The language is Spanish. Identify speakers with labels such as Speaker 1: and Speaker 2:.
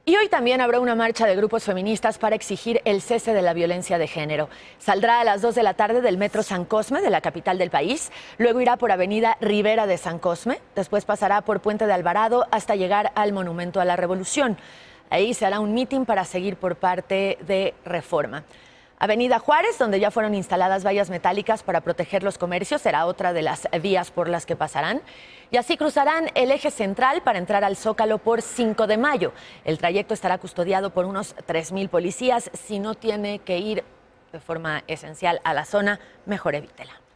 Speaker 1: Y hoy también habrá una marcha de grupos feministas para exigir el cese de la violencia de género. Saldrá a las 2 de la tarde del metro San Cosme, de la capital del país. Luego irá por Avenida Rivera de San Cosme. Después pasará por Puente de Alvarado hasta llegar al Monumento a la Revolución. Ahí se hará un mitin para seguir por parte de Reforma. Avenida Juárez, donde ya fueron instaladas vallas metálicas para proteger los comercios, será otra de las vías por las que pasarán. Y así cruzarán el eje central para entrar al Zócalo por 5 de mayo. El trayecto estará custodiado por unos 3,000 policías. Si no tiene que ir de forma esencial a la zona, mejor evítela.